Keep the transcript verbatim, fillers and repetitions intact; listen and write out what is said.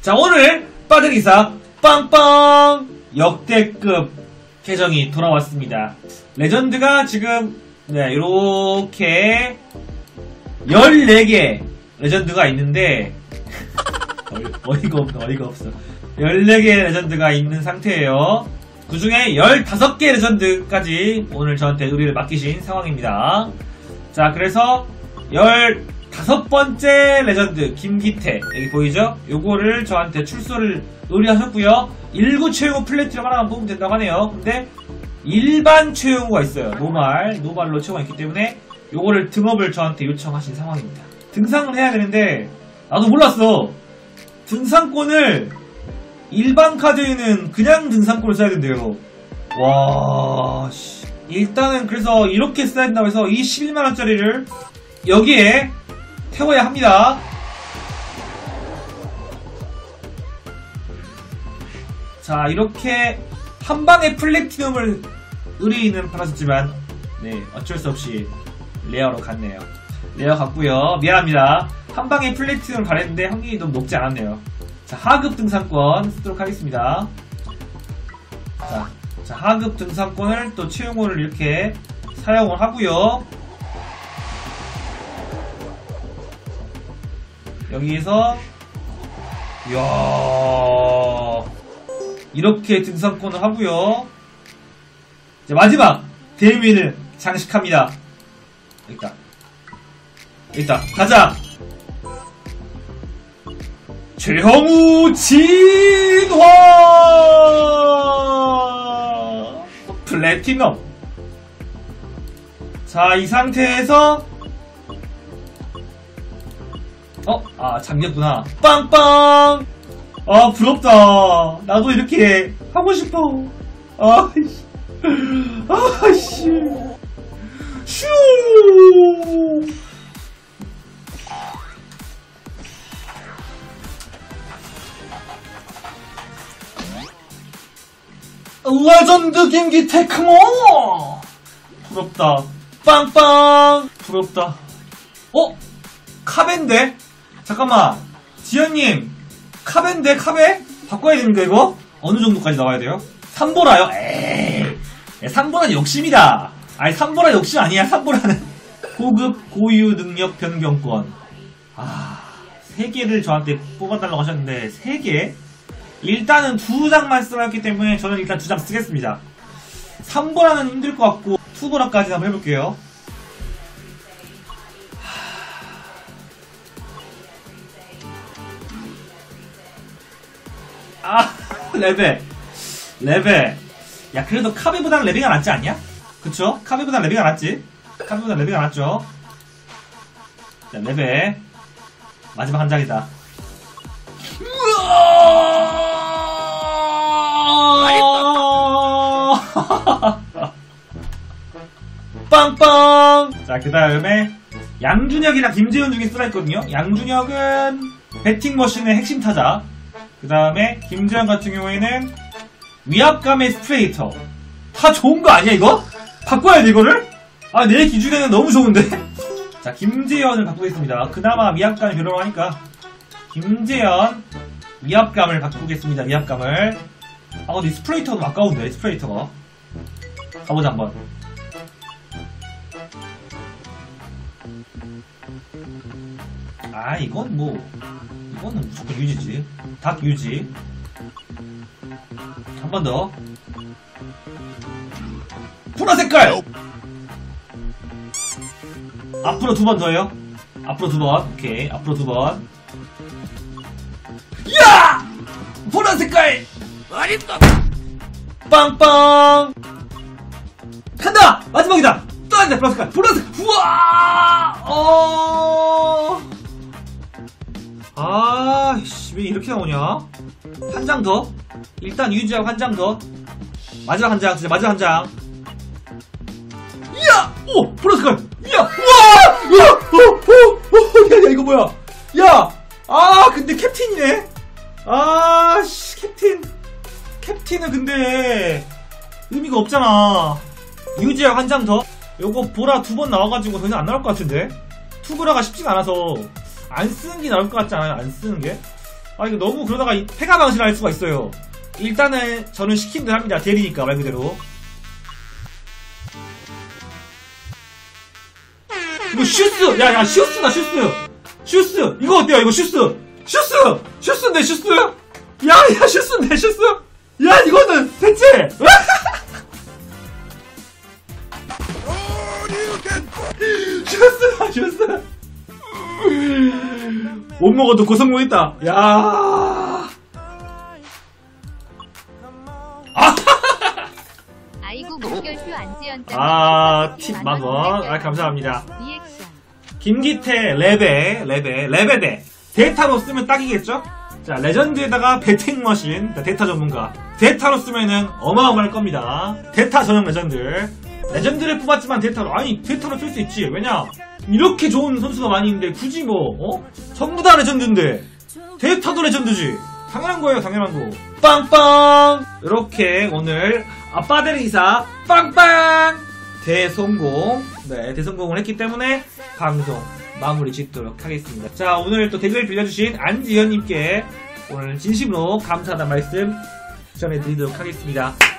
자, 오늘 빠드리사 빵빵 역대급 계정이 돌아왔습니다. 레전드가 지금 네, 요렇게 열네 개 레전드가 있는데 어이가 없어 어이가 없어 열네 개 레전드가 있는 상태예요. 그 중에 열다섯 개 레전드까지 오늘 저한테 의뢰를 맡기신 상황입니다. 자, 그래서 열다섯 번째 레전드 김기태, 여기 보이죠? 요거를 저한테 출소를 의뢰하셨고요. 일구 최용호 플래티넘 하나만 뽑으면 된다고 하네요. 근데 일반 최용호가 있어요. 노말, 노말로 최용호가 있기 때문에 요거를 등업을 저한테 요청하신 상황입니다. 등산을 해야 되는데 나도 몰랐어. 등산권을 일반 카드에는 그냥 등산권을 써야 된대요. 와, 씨. 일단은 그래서 이렇게 써야 된다고 해서 이 십일만 원짜리를 여기에 태워야 합니다. 자, 이렇게 한방에 플래티넘을 의뢰인은 팔았었지만 네, 어쩔 수 없이 레어로 갔네요. 레어 갔고요. 미안합니다. 한방에 플래티넘을 바랬는데 확률이 너무 높지 않았네요. 자, 하급 등산권 쓰도록 하겠습니다. 자, 자 하급 등산권을 또 채용호를 이렇게 사용을 하고요. 여기에서 이야, 이렇게 등산권을 하고요. 자, 마지막 대위를 장식합니다. 여기다 여기다 가자. 최형우 진화 플래티넘. 자, 이 상태에서 어? 아, 잠겼구나. 빵빵. 아, 부럽다. 나도 이렇게 하고 싶어. 아이씨. 아이씨. 슈. 레전드 김기태 크모. 부럽다. 빵빵. 부럽다. 어? 카벤데? 잠깐만, 지현님, 카벤데, 카베? 바꿔야 되는데, 이거? 어느 정도까지 나와야 돼요? 삼보라요? 에이, 삼보라는 욕심이다. 아니, 삼보라 욕심 아니야, 삼보라는. 고급, 고유 능력 변경권. 아, 세 개를 저한테 뽑아달라고 하셨는데, 세 개? 일단은 두 장만 쓰라 했기 때문에 저는 일단 두 장 쓰겠습니다. 삼보라는 힘들 것 같고, 투보라까지 한번 해볼게요. 아, 레벨. 레벨. 야, 그래도 카베보다는 레벨가 낫지 않냐? 그쵸? 카베보다는 레벨가 낫지? 카베보다는 레벨가 낫죠? 자, 레벨. 마지막 한 장이다. 빵빵! 자, 그 다음에 양준혁이랑 김재현 중에 쓰라했거든요. 양준혁은 배팅머신의 핵심 타자. 그 다음에 김재현 같은 경우에는 위압감의 스트레이터. 다 좋은 거 아니야 이거? 바꿔야 돼 이거를? 아, 내 기준에는 너무 좋은데? 자, 김재현을 바꾸겠습니다. 그나마 위압감이 별로라고 하니까 김재현 위압감을 바꾸겠습니다. 위압감을. 아, 근데 스프레이터도 아까운데 스프레이터가. 가보자 한번. 아, 이건 뭐 이거는 무조건 유지지. 닭 유지. 한 번 더. 보라 색깔! 앞으로 두 번 더요. 앞으로 두 번. 오케이. 앞으로 두 번. 야! 보라 색깔! 맛있다! 빵빵! 간다! 마지막이다! 또 한다! 보라 색깔! 보라 색깔! 우와! 어... 아, 씨, 왜 이렇게 나오냐? 한 장 더. 일단 유지하고 한 장 더. 마지막 한 장, 진짜 마지막 한 장. 이야! 오! 보라색깔! 이야! 우와! 우와! 오! 오! 오! 야, 야, 이거 뭐야? 야! 아, 근데 캡틴이네? 아, 씨, 캡틴. 캡틴은 근데 의미가 없잖아. 유지하고 한 장 더. 요거 보라 두 번 나와가지고 더 이상 안 나올 것 같은데? 투보라가 쉽지가 않아서 안 쓰는 게 나올 것 같지 않아요? 안 쓰는 게? 아 이거 너무 그러다가 이 패가 방심할 수가 있어요. 일단은 저는 시킨 대로 합니다. 대리니까 말 그대로. 이거 슈스! 야야 슈스다 슈스! 슈스! 이거 어때요 이거 슈스! 슈스! 슈스인데 슈스! 야야 슈스인데 슈스! 야 이거는 대체! 슈스다 슈스! 못 먹어도 고성공 있다. 야. 아. 아이고 목결표 안지연장. 아, 팁 만원. 아, 감사합니다. 리액션. 김기태 레베, 레베, 레베대. 데이터로 쓰면 딱이겠죠? 자, 레전드에다가 배팅머신. 데이터 전문가. 데이터로 쓰면은 어마어마할 겁니다. 데이터 전용 레전드. 레전드를 뽑았지만 데이터로. 아니, 데이터로 쓸 수 있지. 왜냐? 이렇게 좋은 선수가 많이 있는데 굳이 뭐 어? 전부 다 레전드인데 데이터도 레전드지. 당연한 거예요. 당연한 거. 빵빵. 이렇게 오늘 아빠들의 이사 빵빵 대성공. 네, 대성공을 했기 때문에 방송 마무리 짓도록 하겠습니다. 자, 오늘 또 댓글 빌려주신 안지현님께 오늘 진심으로 감사하다는 말씀 전해드리도록 하겠습니다.